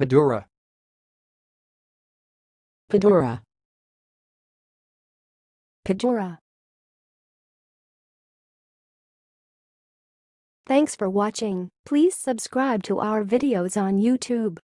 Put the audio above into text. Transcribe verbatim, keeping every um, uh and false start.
Podura. Podura. Podura. Thanks for watching. Please subscribe to our videos on YouTube.